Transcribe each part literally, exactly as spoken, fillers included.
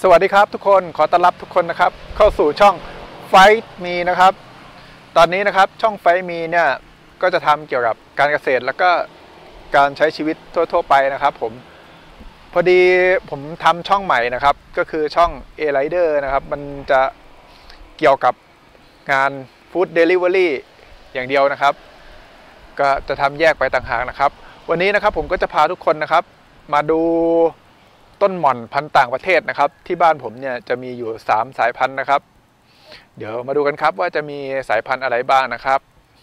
สวัสดีครับทุกคนขอต้อนรับทุกคนนะครับเข้าสู่ช่อง Fight Me นะครับตอนนี้นะครับช่อง Fight Me เนี่ยก็จะทำเกี่ยวกับการเกษตรแล้วก็การใช้ชีวิตทั่วๆไปนะครับผมพอดีผมทำช่องใหม่นะครับก็คือช่อง A Rider นะครับมันจะเกี่ยวกับงาน Food Delivery อย่างเดียวนะครับก็จะทำแยกไปต่างหากนะครับวันนี้นะครับผมก็จะพาทุกคนนะครับมาดูต้นหม่อนพันธุ์ต่างประเทศนะครับที่บ้านผมเนี่ยจะมีอยู่สามสายพันธุ์นะครับเดี๋ยวมาดูกันครับว่าจะมีสายพันธุ์อะไรบ้างนะครับ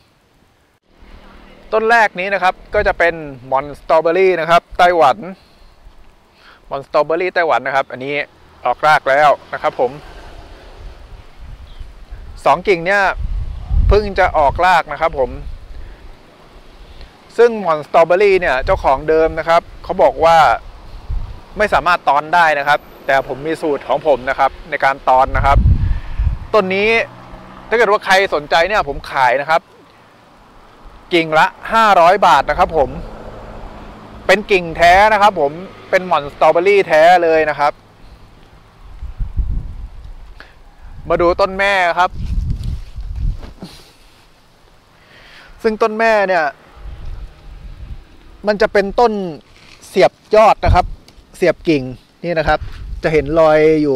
ต้นแรกนี้นะครับก็จะเป็นหม่อนสตรอเบอรี่นะครับไต้หวันหม่อนสตรอเบอรี่ไต้หวันนะครับอันนี้ออกรากแล้วนะครับผมสองกิ่งเนี่ยเพิ่งจะออกรากนะครับผมซึ่งหม่อนสตรอเบอรี่เนี่ยเจ้าของเดิมนะครับเขาบอกว่าไม่สามารถตอนได้นะครับแต่ผมมีสูตรของผมนะครับในการตอนนะครับต้นนี้ถ้าเกิดว่าใครสนใจเนี่ยผมขายนะครับกิ่งละห้าร้อยบาทนะครับผมเป็นกิ่งแท้นะครับผมเป็นหม่อนสตรอเบอรี่แท้เลยนะครับมาดูต้นแม่ครับซึ่งต้นแม่เนี่ยมันจะเป็นต้นเสียบยอดนะครับเสียบกิ่งนี่นะครับจะเห็นรอยอยู่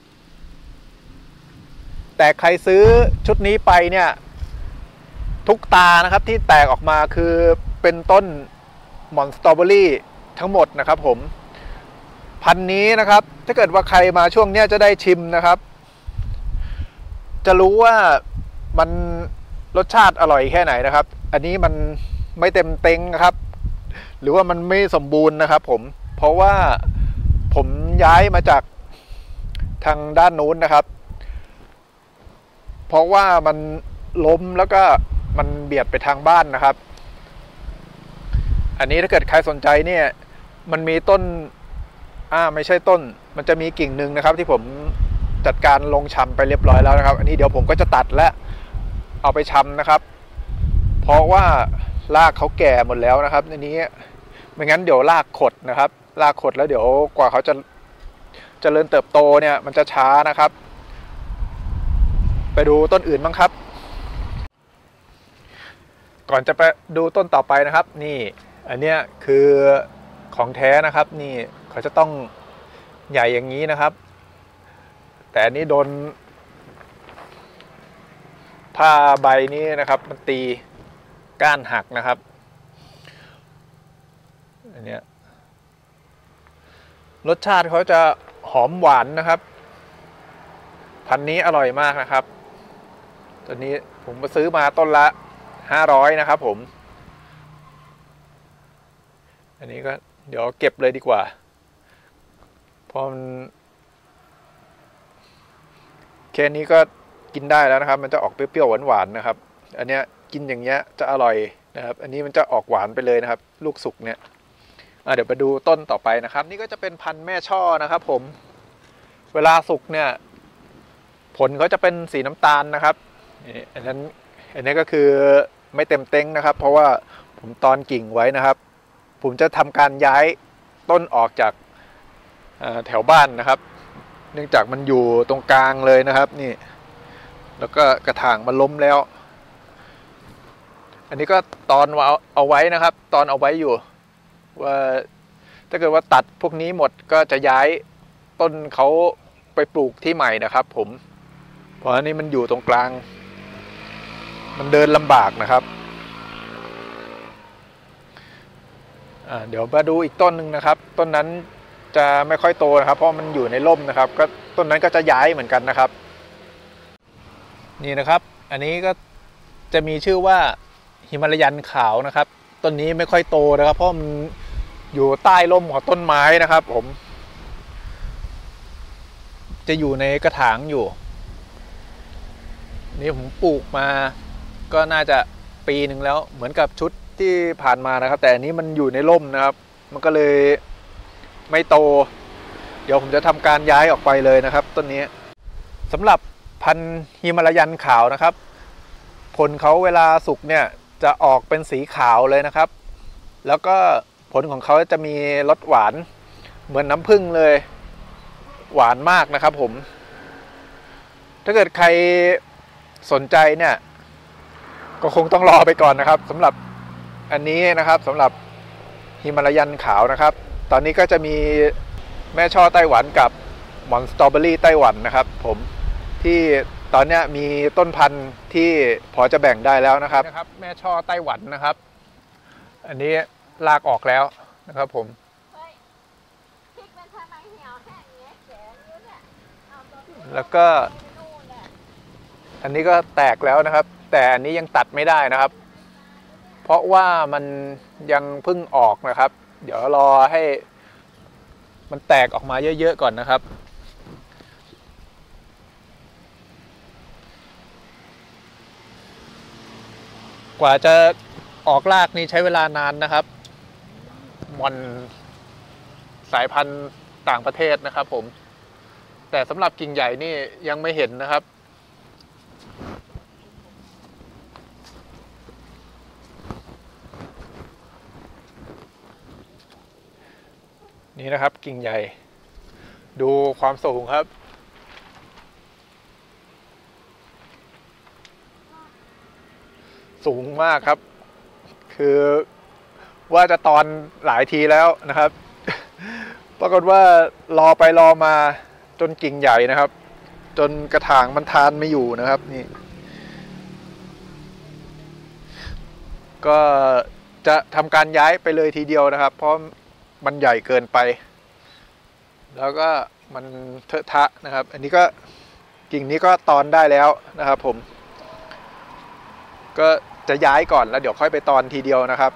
แต่ใครซื้อชุดนี้ไปเนี่ยทุกตานะครับที่แตกออกมาคือเป็นต้นหม่อนสตรอเบอรี่ทั้งหมดนะครับผมพันธุ์นี้นะครับถ้าเกิดว่าใครมาช่วงนี้จะได้ชิมนะครับจะรู้ว่ามันรสชาติอร่อยแค่ไหนนะครับอันนี้มันไม่เต็มเต็งนะครับหรือว่ามันไม่สมบูรณ์นะครับผมเพราะว่าผมย้ายมาจากทางด้านนู้นนะครับเพราะว่ามันล้มแล้วก็มันเบียดไปทางบ้านนะครับอันนี้ถ้าเกิดใครสนใจเนี่ยมันมีต้นอ่าไม่ใช่ต้นมันจะมีกิ่งหนึ่งนะครับที่ผมจัดการลงชำไปเรียบร้อยแล้วนะครับอันนี้เดี๋ยวผมก็จะตัดและเอาไปชำนะครับเพราะว่ารากเขาแก่หมดแล้วนะครับในนี้ไม่งั้นเดี๋ยวรากขดนะครับรากขดแล้วเดี๋ยวกว่าเขาจะเจริญเติบโตเนี่ยมันจะช้านะครับไปดูต้นอื่นบ้างครับก่อนจะไปดูต้นต่อไปนะครับนี่อันเนี้ยคือของแท้นะครับนี่เขาจะต้องใหญ่อย่างนี้นะครับแต่อันนี้โดนผ้าใบนี้นะครับมันตีก้านหักนะครับอันเนี้ยรสชาติเขาจะหอมหวานนะครับพันธุ์นี้อร่อยมากนะครับตัวนี้ผมมาซื้อมาต้นละห้าร้อยนะครับผมอันนี้ก็เดี๋ยวเก็บเลยดีกว่าเพราะมันแค่นี้ก็กินได้แล้วนะครับมันจะออกเปรี้ยวๆหวานๆนะครับอันเนี้ยกินอย่างเงี้ยจะอร่อยนะครับอันนี้มันจะออกหวานไปเลยนะครับลูกสุกเนี่ยเดี๋ยวไปดูต้นต่อไปนะครับนี่ก็จะเป็นพันธุ์แม่ช่อนะครับผมเวลาสุกเนี่ยผลเขาจะเป็นสีน้ำตาลนะครับอันนั้นอันนี้ก็คือไม่เต็มเต็งนะครับเพราะว่าผมตอนกิ่งไว้นะครับผมจะทำการย้ายต้นออกจากแถวบ้านนะครับเนื่องจากมันอยู่ตรงกลางเลยนะครับนี่แล้วก็กระถางมันล้มแล้วอันนี้ก็ตอนเอาเอาไว้นะครับตอนเอาไว้อยู่ว่าถ้าเกิดว่าตัดพวกนี้หมดก็จะย้ายต้นเขาไปปลูกที่ใหม่นะครับผมเพราะอันนี้มันอยู่ตรงกลางมันเดินลำบากนะครับเดี๋ยวมาดูอีกต้นหนึ่งนะครับต้นนั้นจะไม่ค่อยโตนะครับเพราะมันอยู่ในร่มนะครับก็ต้นนั้นก็จะย้ายเหมือนกันนะครับนี่นะครับอันนี้ก็จะมีชื่อว่าหิมาลายันขาวนะครับต้นนี้ไม่ค่อยโตนะครับเพราะมันอยู่ใต้ร่มของต้นไม้นะครับผมจะอยู่ในกระถางอยู่นี่ผมปลูกมาก็น่าจะปีหนึ่งแล้วเหมือนกับชุดที่ผ่านมานะครับแต่อันนี้มันอยู่ในร่มนะครับมันก็เลยไม่โตเดี๋ยวผมจะทำการย้ายออกไปเลยนะครับต้นนี้สำหรับพันธุ์หิมาลายันขาวนะครับผลเขาเวลาสุกเนี่ยจะออกเป็นสีขาวเลยนะครับแล้วก็ผลของเขาจะมีรสหวานเหมือนน้ำผึ้งเลยหวานมากนะครับผมถ้าเกิดใครสนใจเนี่ยก็คงต้องรอไปก่อนนะครับสำหรับอันนี้นะครับสำหรับฮิมาลายันขาวนะครับตอนนี้ก็จะมีแม่ช่อไต้หวันกับหมอนสตรอเบอรี่ไต้หวันนะครับผมที่ตอนนี้มีต้นพันธุ์ที่พอจะแบ่งได้แล้วนะครับนะครับแม่ช่อไต้หวันนะครับอันนี้ลากออกแล้วนะครับผมแล้วก็อันนี้ก็แตกแล้วนะครับแต่อันนี้ยังตัดไม่ได้นะครับเพราะว่ามันยังเพิ่งออกนะครับเดี๋ยวรอให้มันแตกออกมาเยอะๆก่อนนะครับกว่าจะออกรากนี่ใช้เวลานานนะครับมอนสายพันธุ์ต่างประเทศนะครับผมแต่สำหรับกิ่งใหญ่นี่ยังไม่เห็นนะครับนี่นะครับกิ่งใหญ่ดูความสูงครับสูงมากครับคือว่าจะตอนหลายทีแล้วนะครับปรากฏว่ารอไปรอมาจนกิ่งใหญ่นะครับจนกระถางมันทานไม่อยู่นะครับนี่ก็จะทำการย้ายไปเลยทีเดียวนะครับเพราะมันใหญ่เกินไปแล้วก็มันเถอะทะนะครับอันนี้ก็กิ่งนี้ก็ตอนได้แล้วนะครับผมก็จะย้ายก่อนแล้วเดี๋ยวค่อยไปตอนทีเดียวนะครับ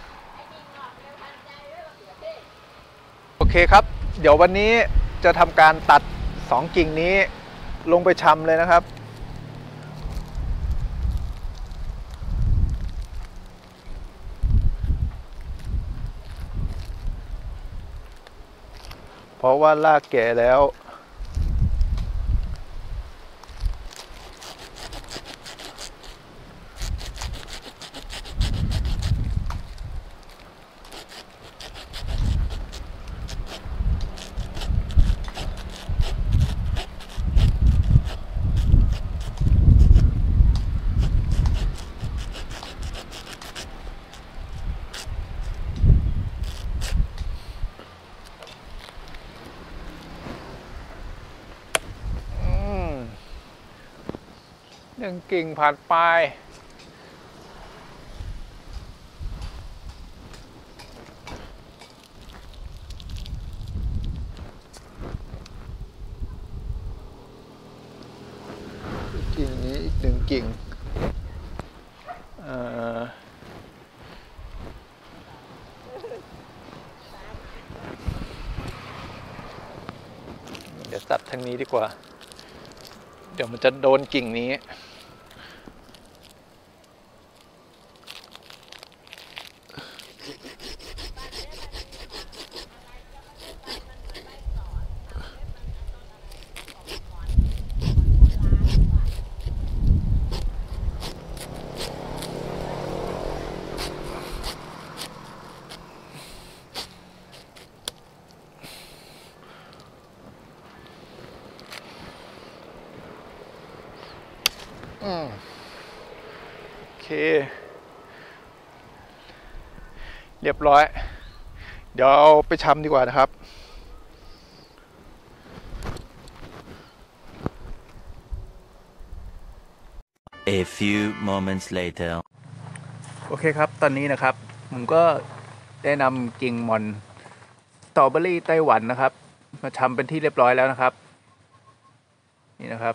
โอเคครับเดี๋ยววันนี้จะทำการตัดสองกิ่งนี้ลงไปชำเลยนะครับเพราะว่ารากแก่แล้วหนึ่งกิ่งผ่านไปกิ่งนี้อีกหนึ่งกิ่งเดี๋ยวตัดทางนี้ดีกว่าเดี๋ยวมันจะโดนกิ่งนี้อืมโอเคเรียบร้อยเดี๋ยวเอาไปชำดีกว่านะครับ A few moments later โอเคครับตอนนี้นะครับผมก็ได้นำกิ่งหม่อนสตรอเบอรี่ไต้หวันนะครับมาชำเป็นที่เรียบร้อยแล้วนะครับนี่นะครับ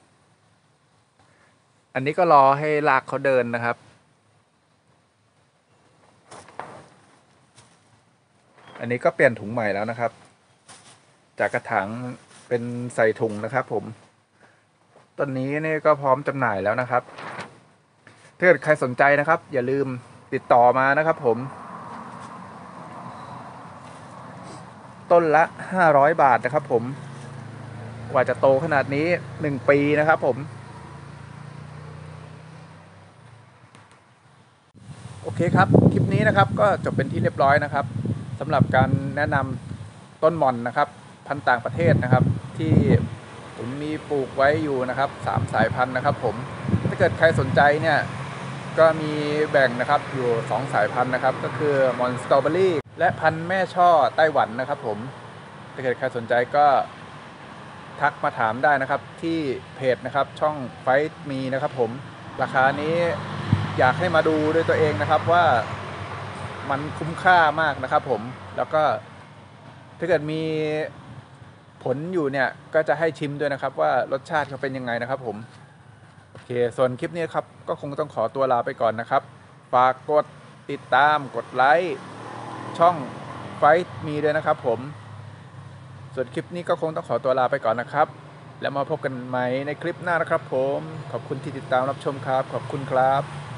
อันนี้ก็รอให้รากเขาเดินนะครับอันนี้ก็เปลี่ยนถุงใหม่แล้วนะครับจากกระถางเป็นใส่ถุงนะครับผมต้นนี้นี่ก็พร้อมจำหน่ายแล้วนะครับถ้าเกิดใครสนใจนะครับอย่าลืมติดต่อมานะครับผมต้นละห้าร้อยบาทนะครับผมกว่าจะโตขนาดนี้หนึ่งปีนะครับผมโอเคครับคลิปนี้นะครับก็จบเป็นที่เรียบร้อยนะครับสำหรับการแนะนำต้นหม่อนนะครับพันธุ์ต่างประเทศนะครับที่ผมมีปลูกไว้อยู่นะครับสามสายพันธุ์นะครับผมถ้าเกิดใครสนใจเนี่ยก็มีแบ่งนะครับอยู่สองสายพันธุ์นะครับก็คือมอนสตรอเบอรี่และพันธุ์แม่ช่อไต้หวันนะครับผมถ้าเกิดใครสนใจก็ทักมาถามได้นะครับที่เพจนะครับช่องไฟท์มีนะครับผมราคานี้อยากให้มาดูด้วยตัวเองนะครับว่ามันคุ้มค่ามากนะครับผมแล้วก็ถ้าเกิดมีผลอยู่เนี่ยก็จะให้ชิมด้วยนะครับว่ารสชาติเขาเป็นยังไงนะครับผมโอเคส่วนคลิปนี้ครับก็คงต้องขอตัวลาไปก่อนนะครับฝากกดติดตามกดไลค์ช่องไฟท์มีด้วยนะครับผมส่วนคลิปนี้ก็คงต้องขอตัวลาไปก่อนนะครับแล้วมาพบกันใหม่ในคลิปหน้านะครับผมขอบคุณที่ติดตามรับชมครับขอบคุณครับ